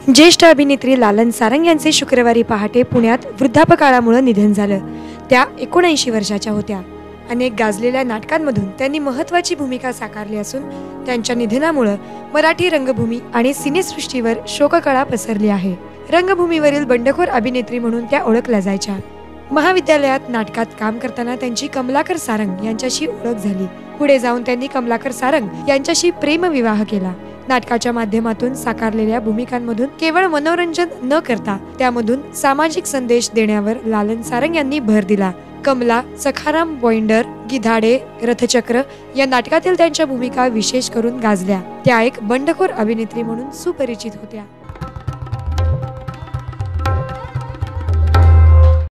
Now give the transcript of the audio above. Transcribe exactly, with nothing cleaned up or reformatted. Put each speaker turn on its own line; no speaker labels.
ज्येष्ठ अभिनेत्री लालन सारंग यांचे शुक्रवारी पहाटे पुण्यात वृद्धापकाळामुळे निधन झालं। त्या एकोणऐंशी वर्षाच्या होत्या। अनेक गाजलेल्या नाटकांमधून त्यांनी महत्त्वाची भूमिका साकारली असून त्यांच्या निधनामुळे मराठी रंगभूमी आणि सिनेसृष्टीवर शोककळा पसरली आहे। रंगभूमीवरील बंडखोर अभिनेत्री म्हणून त्या ओळखल्या जायच्या। महाविद्यालयात नाटकात काम करताना त्यांची कमलाकर सारंग यांच्याशी ओळख झाली। पुढे जाऊन त्यांनी कमलाकर सारंग यांच्याशी प्रेमविवाह केला। नाटकाच्या माध्यमातून साकारलेल्या भूमिकांमधून केवळ मनोरंजन न करता त्यामधून सामाजिक संदेश देण्यावर लालन सारंग यांनी भर दिला। कमला, सखाराम बॉइंडर, गिधाडे, रथचक्र या नाटकातील त्यांच्या भूमिका विशेष करून गाजल्या। त्या एक बंडखोर अभिनेत्री म्हणून सुपरिचित होत्या।